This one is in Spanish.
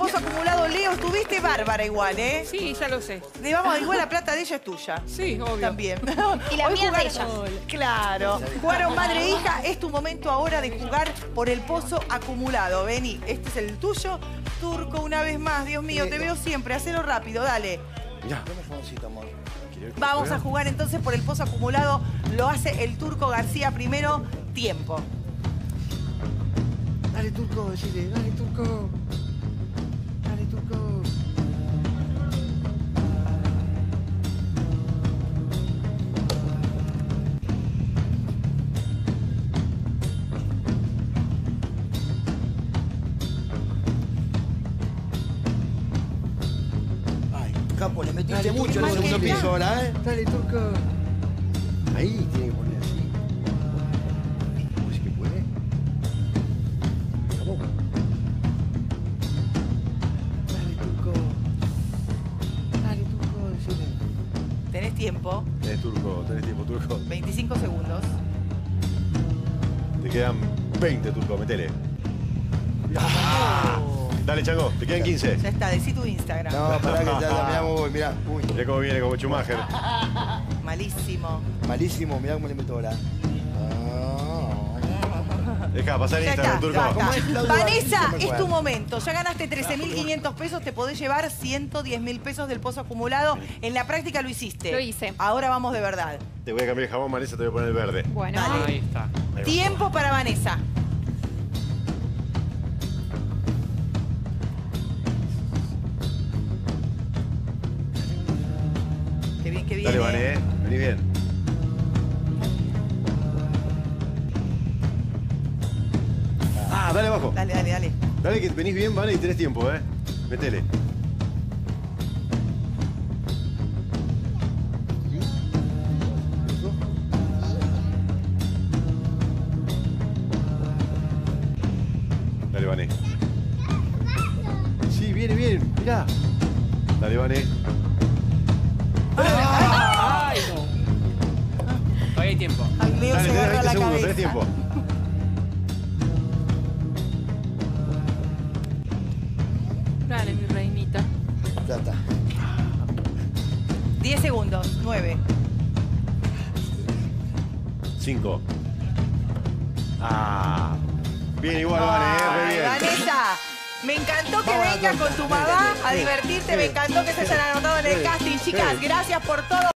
pozo acumulado, Leo, estuviste bárbara igual, ¿eh? Sí, ya lo sé. Vamos, igual la plata de ella es tuya. Sí, obvio. También. Y la Hoy mía es de jugaron- ella. Claro. Jugaron madre e hija. Es tu momento ahora de jugar por el pozo acumulado. Vení, este es el tuyo. Turco, una vez más. Dios mío, te veo siempre. Hacelo rápido, dale. Ya. Dame un fogoncito, amor. Vamos a jugar entonces por el pozo acumulado. Lo hace el Turco García primero. Tiempo. Dale, Turco, decile. Dale, Turco. Dale, Turco. Ay, capo, le metiste mucho en el segundo piso ahora, ¿eh? Dale, Turco. Ahí tiene que poner así. Uy, que puede. Vamos. Dale, Turco. Dale, Turco, decile. Tenés tiempo. Tenés tiempo, Turco. 25 segundos. Te quedan 20, Turco, metele. Dale, Chango, te quedan 15. Ya está, decí tu Instagram. No, pará que ya mirá, mirá. Uy, Mirá cómo viene, como Schumacher. Malísimo. malísimo, mirá cómo le meto ahora. Deja pasar el Ya Instagram, está, Turco. ya ¿Cómo está. es, Claudio? Vanessa, No me es tu acuerdo. momento. Ya ganaste 13.500 pesos. Te podés llevar 110.000 pesos del pozo acumulado. En la práctica lo hiciste. Lo hice. Ahora vamos de verdad. Te voy a cambiar el jabón, Vanessa, te voy a poner el verde. Bueno. Dale. Ahí está. Ahí va. Tiempo para Vanessa. Qué bien, qué bien. Dale, Vane, vení bien. Ah, dale abajo. Dale, dale, dale. Dale que venís bien, Vane, y tenés tiempo, ¿eh? Metele. Dale, Vane. Sí, viene bien, mirá. Dale, Vane. ¡Ay, no! Todavía hay tiempo. Al Leo Dale, se tenés agarra 20 la segundos, cabeza. tenés tiempo. Dale, mi reinita. Ya está. 10 segundos. 9. 5. Ah. Bien igual, Vane, re Ay, bien. Vanessa, me encantó que Vamos a la vengas con torta. tu mamá a divertirte. Me encantó que se hayan anotado en el casting. Chicas, gracias por todo.